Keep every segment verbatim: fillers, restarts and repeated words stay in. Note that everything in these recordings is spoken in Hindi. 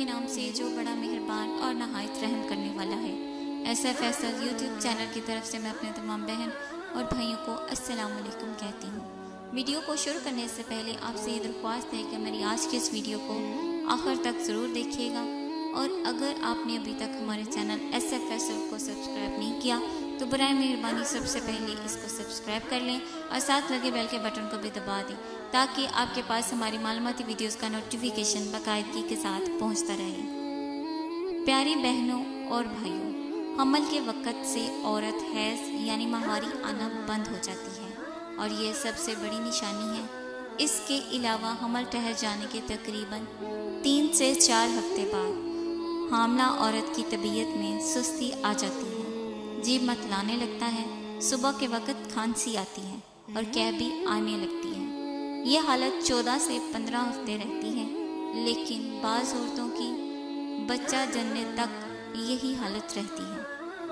के नाम से जो बड़ा मेहरबान और नहायत रहम करने वाला है। ऐसा फैसल यूट्यूब चैनल की तरफ से मैं अपने तमाम बहन और भाइयों को अस्सलाम वालेकुम कहती हूँ। वीडियो को शुरू करने से पहले आपसे ये दरख्वास्त है कि मेरी आज की इस वीडियो को आखिर तक ज़रूर देखिएगा, और अगर आपने अभी तक हमारे चैनल एस एफ फैसल को सब्सक्राइब नहीं किया तो बराए मेहरबानी सबसे पहले इसको सब्सक्राइब कर लें और साथ लगे बेल के बटन को भी दबा दें, ताकि आपके पास हमारी मालूमाती वीडियोस का नोटिफिकेशन बाकायदगी के साथ पहुंचता रहे। प्यारी बहनों और भाइयों, हमल के वक़्त से औरत हैज़ यानी माहवारी आना बंद हो जाती है और ये सबसे बड़ी निशानी है। इसके अलावा हमल ठहर जाने के तकरीबन तीन से चार हफ्ते बाद हामला औरत की तबीयत में सुस्ती आ जाती है, जी मतलाने लगता है, सुबह के वक़्त खांसी आती है और कै भी आने लगती है। ये हालत चौदह से पंद्रह हफ्ते रहती है, लेकिन बाज़ औरतों की बच्चा जनने तक यही हालत रहती है।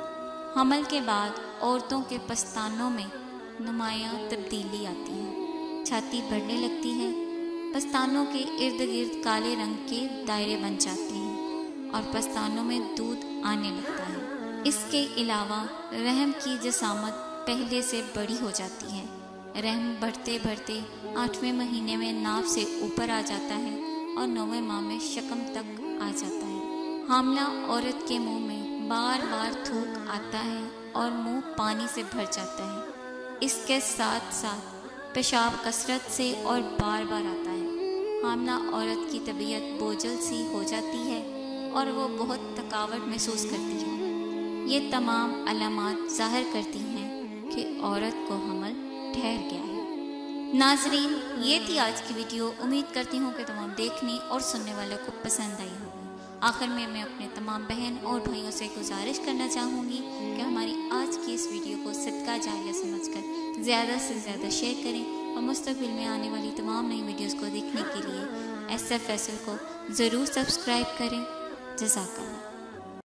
हमल के बाद औरतों के पस्तानों में नुमायाँ तब्दीली आती है, छाती बढ़ने लगती है, पस्तानों के इर्द गिर्द काले रंग के दायरे बन जाते हैं और पस्तानों में दूध आने लगता है। इसके अलावा रहम की जसामत पहले से बड़ी हो जाती है। रहम बढ़ते बढ़ते आठवें महीने में नाव से ऊपर आ जाता है और नौवें माह में शकम तक आ जाता है। हामला औरत के मुंह में बार बार थूक आता है और मुंह पानी से भर जाता है। इसके साथ साथ पेशाब कसरत से और बार बार आता है। हामला औरत की तबीयत बोझल सी हो जाती है और वो बहुत थकावट महसूस करती है। ये तमाम अलामात ज़ाहिर करती हैं कि औरत को हमल ठहर गया है। नाजरीन, ये थी आज की वीडियो। उम्मीद करती हूँ कि तमाम देखने और सुनने वालों को पसंद आई होगी। आखिर में मैं अपने तमाम बहन और भाइयों से गुजारिश करना चाहूँगी कि हमारी आज की इस वीडियो को सदका जारिया समझकर ज़्यादा से ज़्यादा शेयर करें और मुस्तक़बिल में आने वाली तमाम नई वीडियोज़ को देखने के लिए एस एफ फैसल को ज़रूर सब्सक्राइब करें। जज़ाकल्लाह।